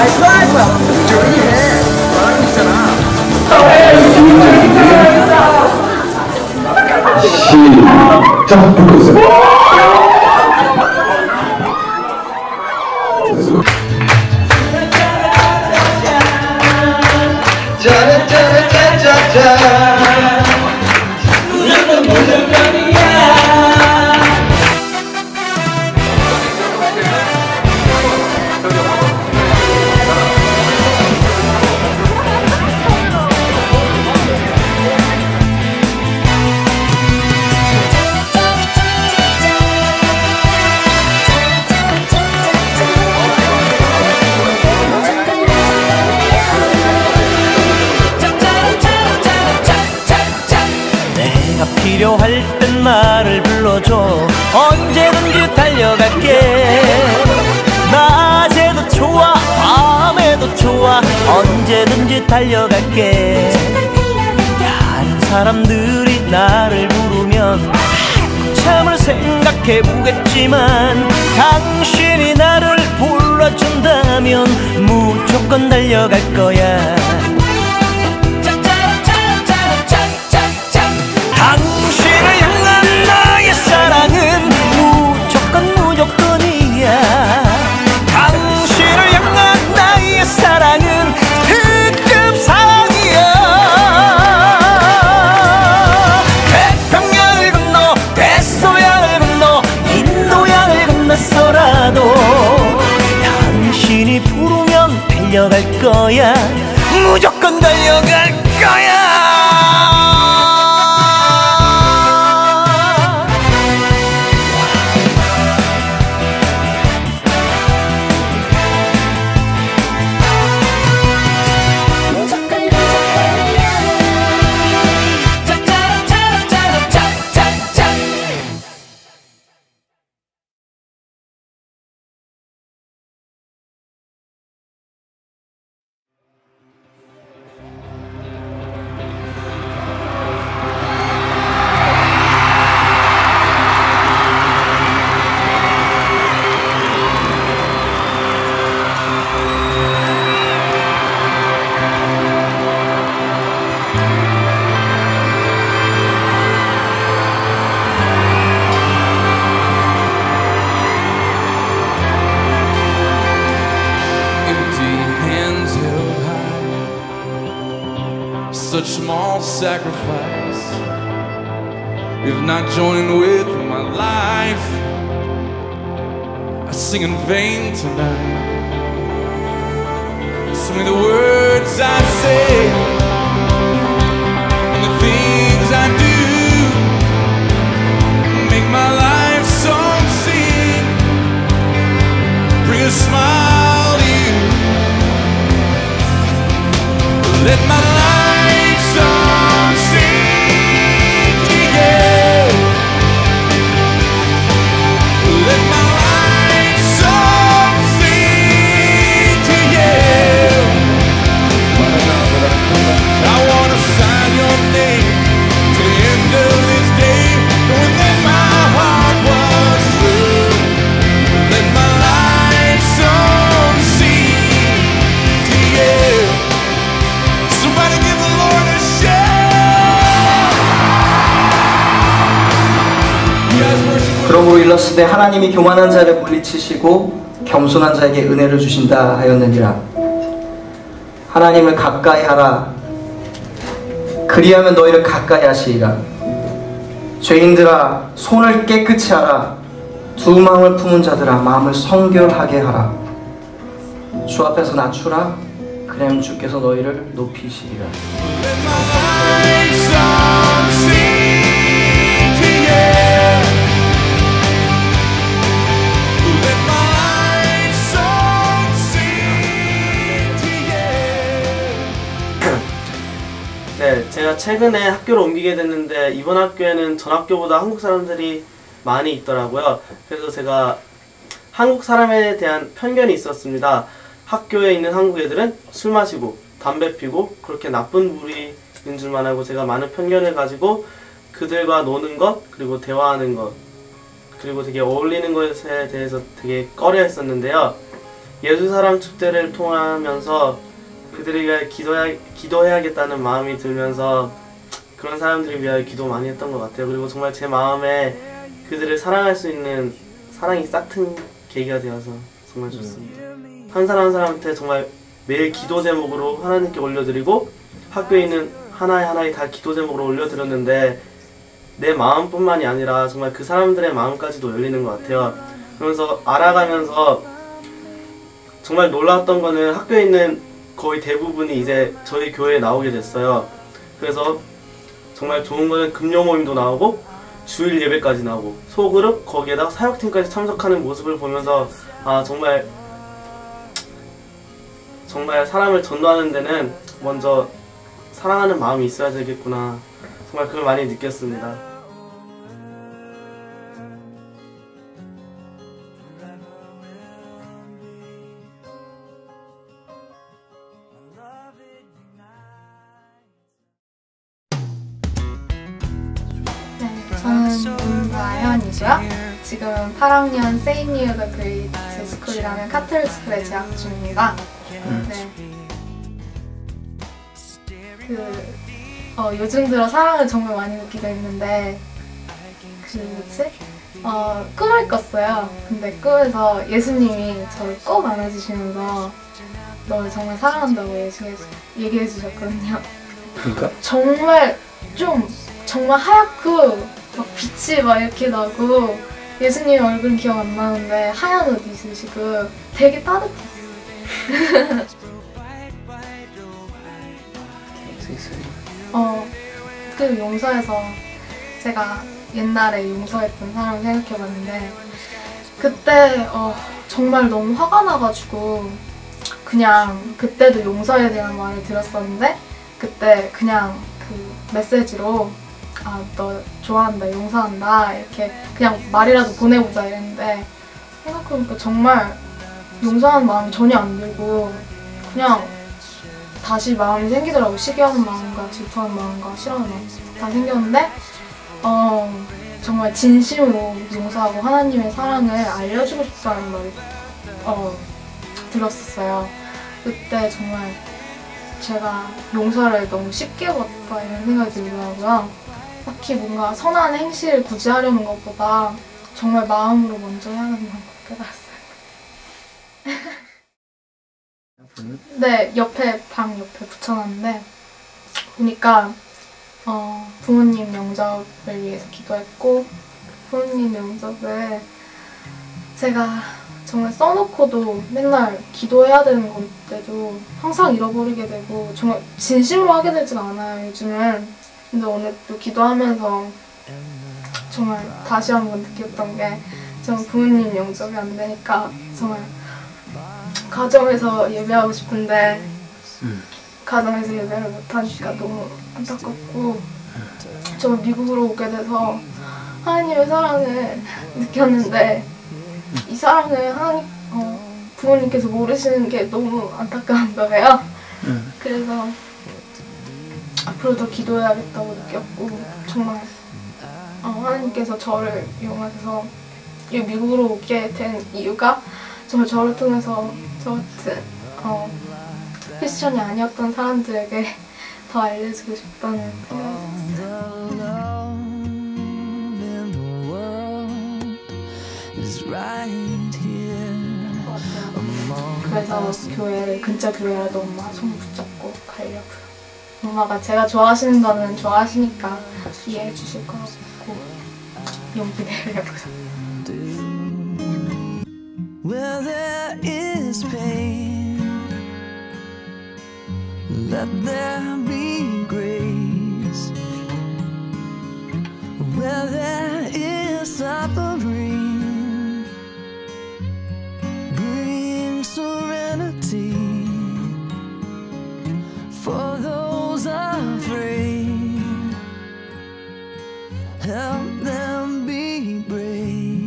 조용히 해. 말하고 있잖아. 시작. 바꾸세요. 필요할 땐 나를 불러줘. 언제든지 달려갈게. 낮에도 좋아 밤에도 좋아 언제든지 달려갈게. 다른 사람들이 나를 부르면 참을 생각해보겠지만 당신이 나를 불러준다면 무조건 달려갈 거야. 당신을 향한 나의 사랑은 무조건이야. 당신을 향한 나의 사랑은 특급 사랑이야. 태평양을 건너 대서양을 건너 인도양을 건넜어라도 당신이 부르면 달려갈 거야. 무조건 달려갈 거야. Such small sacrifice, if not joining with my life, I sing in vain tonight. So many the words I say and the things I do make my life song sing, bring a smile to you. Let my life 그러므로 일렀으되 하나님이 교만한 자를 물리치시고 겸손한 자에게 은혜를 주신다 하였느니라. 하나님을 가까이 하라. 그리하면 너희를 가까이 하시리라. 죄인들아 손을 깨끗이 하라. 두 마음을 품은 자들아 마음을 성결하게 하라. 주 앞에서 낮추라. 그러면 주께서 너희를 높이시리라. 네, 제가 최근에 학교를 옮기게 됐는데 이번 학교에는 전 학교보다 한국 사람들이 많이 있더라고요. 그래서 제가 한국 사람에 대한 편견이 있었습니다. 학교에 있는 한국 애들은 술 마시고 담배 피고 그렇게 나쁜 무리인 줄만 알고 제가 많은 편견을 가지고 그들과 노는 것, 그리고 대화하는 것, 그리고 되게 어울리는 것에 대해서 되게 꺼려 했었는데요. 예수사랑 축제를 통하면서 그들에게 기도해야겠다는 마음이 들면서 그런 사람들을 위하여 기도 많이 했던 것 같아요. 그리고 정말 제 마음에 그들을 사랑할 수 있는 사랑이 싹튼 계기가 되어서 정말 좋습니다. 한 사람 한 사람한테 정말 매일 기도 제목으로 하나님께 올려드리고 학교에 있는 하나에 다 기도 제목으로 올려드렸는데 내 마음뿐만이 아니라 정말 그 사람들의 마음까지도 열리는 것 같아요. 그러면서 알아가면서 정말 놀라웠던 거는 학교에 있는 거의 대부분이 이제 저희 교회에 나오게 됐어요. 그래서 정말 좋은 거는 금요 모임도 나오고 주일 예배까지 나오고 소그룹 거기에다 사역팀까지 참석하는 모습을 보면서 아 정말 사람을 전도하는 데는 먼저 사랑하는 마음이 있어야 되겠구나. 정말 그걸 많이 느꼈습니다. 저는 문다현이고요. 지금 8학년 Same New the Great School이라는 카톨릭 스쿨에 재학 중입니다. 네. 요즘 들어 사랑을 정말 많이 느끼고 있는데 꿈을 꿨어요. 근데 꿈에서 예수님이 저를 꼭 안아주시면서 너를 정말 사랑한다고 얘기해 주셨거든요. 그러니까? 정말 하얗고 막 빛이 막 이렇게 나고 예수님 얼굴은 기억 안 나는데 하얀 옷 입으시고 되게 따뜻했어요. 그 용서해서 제가 옛날에 용서했던 사람을 생각해봤는데 그때 정말 너무 화가 나가지고 그냥 그때도 용서에 대한 말을 들었었는데 그때 그냥 그 메시지로 아, 너 좋아한다, 용서한다 이렇게 그냥 말이라도 보내보자 이랬는데 생각해보니까 정말 용서하는 마음이 전혀 안 들고 그냥 다시 마음이 생기더라고요. 시기하는 마음과 질투하는 마음과 싫어하는 마음 다 생겼는데 정말 진심으로 용서하고 하나님의 사랑을 알려주고 싶다는 말을 들었었어요. 그때 정말 제가 용서를 너무 쉽게 받다 이런 생각이 들더라고요. 딱히 뭔가 선한 행실을 굳이 하려는 것보다 정말 마음으로 먼저 해야 한다는 걸 깨달았어요. 네, 방 옆에 붙여놨는데 보니까 부모님 영접을 위해서 기도했고 부모님 영접을 제가 정말 써놓고도 맨날 기도해야 되는 건데도 항상 잃어버리게 되고 정말 진심으로 하게 되진 않아요, 요즘은. 근데 오늘 또 기도하면서 정말 다시 한번 느꼈던 게 저는 부모님 영접이 안 되니까 정말 가정에서 예배하고 싶은데 가정에서 예배를 못하니까 너무 안타깝고 정말 미국으로 오게 돼서 하나님의 사랑을 느꼈는데 이 사랑을 부모님께서 모르시는 게 너무 안타까운 거예요. 그래서 앞으로 더 기도해야겠다고 느꼈고 정말 하나님께서 저를 이용하셔서 미국으로 오게 된 이유가 정말 저를 통해서 저 같은 크리스천이 아니었던 사람들에게 더 알려주고 싶다는 생각이 들었어요. 그래서 근처 교회라도 엄마 손 붙잡고 가려고요. 엄마가 제가 좋아하시는 거는 좋아하시니까 이해해 주실 것 같고 용기 내려고요. Where there is pain, let there be grace. Where there is suffering, bring serenity. For those afraid, help them be brave.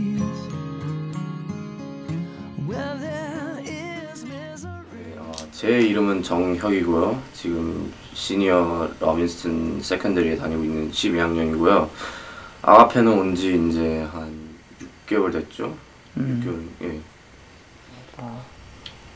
제 이름은 정혁이고요. 지금 시니어 러빈스턴 세컨더리에 다니고 있는 12학년이고요. 아가페는 온 지 이제 한 6개월 됐죠? 6개월, 예.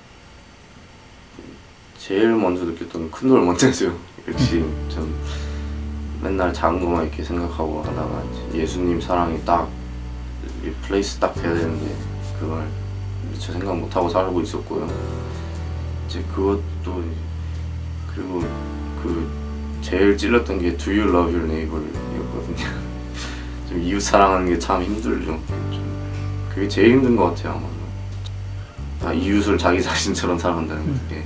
제일 먼저 느꼈던 큰 돌 먼저죠. 역시 좀 맨날 작은 것만 이렇게 생각하고 하다가 이제 예수님 사랑이 딱 플레이스 딱 돼야 되는데 그걸 미처 생각 못하고 살고 있었고요. 이제 그것도 그리고 그 제일 찔렀던 게 Do you love your neighbor 이었거든요. 좀 이웃 사랑하는 게 참 힘들죠. 좀 그게 제일 힘든 것 같아요. 아마 이웃을 자기 자신처럼 사랑한다는 게.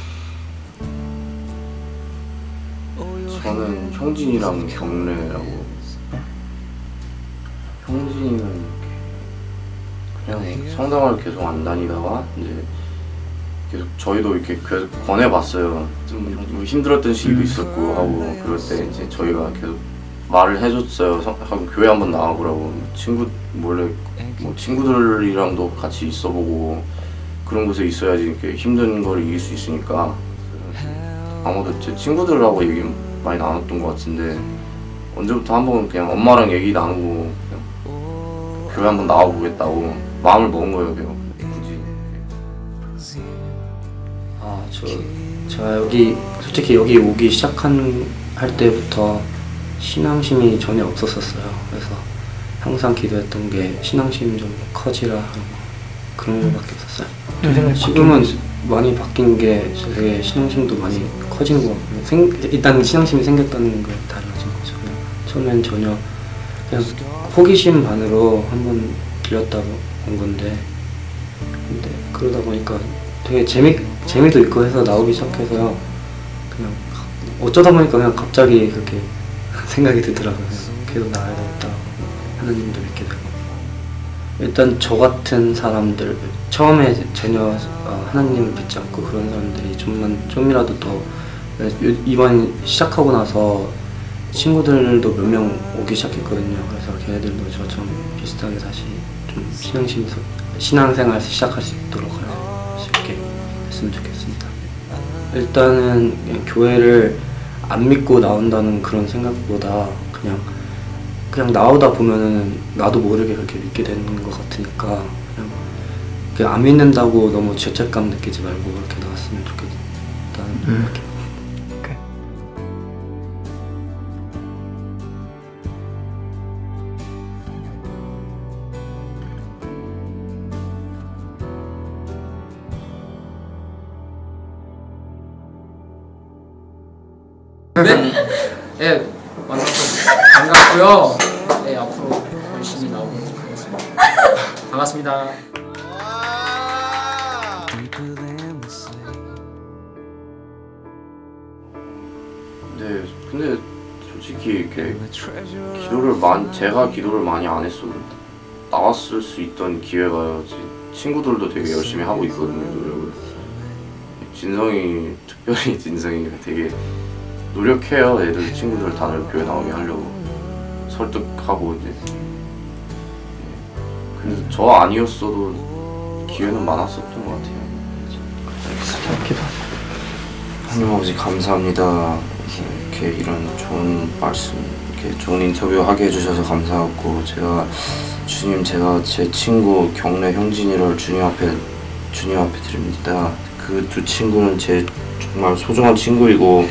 저는 형진이랑 경례라고. 형진이는 그냥 성당을 계속 안 다니다가 이제 계속 저희도 이렇게 계속 권해봤어요. 좀 힘들었던 시기도 있었고 하고 그럴 때 이제 저희가 계속 말을 해줬어요. 교회 한번 나와보라고. 몰래 뭐 친구들이랑도 같이 있어보고 그런 곳에 있어야지 이렇게 힘든 걸 이길 수 있으니까. 아무도 제 친구들하고 얘기 많이 나눴던 것 같은데 언제부터 한번 그냥 엄마랑 얘기 나누고 그냥 교회 한번 나와보겠다고 마음을 먹은 거예요. 그냥 굳이. 제가 솔직히 여기 오기 할 때부터 신앙심이 전혀 없었어요. 그래서 항상 기도했던 게 신앙심이 좀 커지라 하고 그런 거밖에 없었어요. 지금은 많이 바뀐 게 되게 신앙심도 많이 커지는 것 같고 일단 신앙심이 생겼다는 게 달라진 거죠. 처음엔 전혀 그냥 호기심 반으로 한번 길렀다고 온 건데 근데 그러다 보니까 되게 재미도 있고 해서 나오기 시작해서 그냥 어쩌다 보니까 그냥 갑자기 그렇게 생각이 들더라고요. 계속 나와야 되겠다. 하나님도 믿게 되고 일단 저 같은 사람들 처음에 전혀 하나님을 믿지 않고 그런 사람들이 좀이라도 더 이번 시작하고 나서 친구들도 몇 명 오기 시작했거든요. 그래서 걔네들도 저처럼 비슷하게 다시 좀 신앙생활 시작할 수 있도록 할 수 있게 됐으면 좋겠습니다. 일단은 그냥 교회를 안 믿고 나온다는 그런 생각보다 그냥 나오다 보면은 나도 모르게 그렇게 믿게 되는 것 같으니까 그냥 안 믿는다고 너무 죄책감 느끼지 말고 그렇게 나왔으면 좋겠다는 생각이. 네, 만나서 반갑고요. 네, 앞으로 열심히 나오도록 하겠습니다. 반갑습니다. 네, 근데 솔직히 이렇게 제가 기도를 많이 안 했어도 나왔을 수 있던 기회가 친구들도 되게 열심히 하고 있거든요, 노력을. 특별히 진성이가 되게 노력해요. 애들 친구들 다들 교회 나오게 하려고 설득하고 이제. 그래서 저 아니었어도 기회는 많았었던 것 같아요. 하나님 아버지 감사합니다. 이렇게 이런 좋은 말씀, 이렇게 좋은 인터뷰 하게 해주셔서 감사하고 제가 제 친구 경례 형진이를 주님 앞에 드립니다. 그 두 친구는 제 정말 소중한 친구이고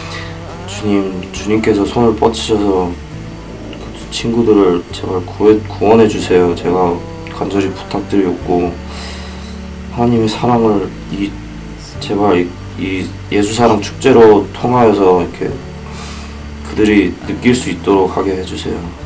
주님께서 손을 뻗치셔서 그 친구들을 제발 구원해 주세요. 제가 간절히 부탁드리고 하나님의 사랑을 제발 이 예수사랑 축제로 통하여서 이렇게 그들이 느낄 수 있도록 하게 해주세요.